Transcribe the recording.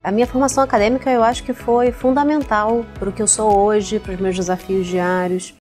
A minha formação acadêmica eu acho que foi fundamental para o que eu sou hoje, para os meus desafios diários.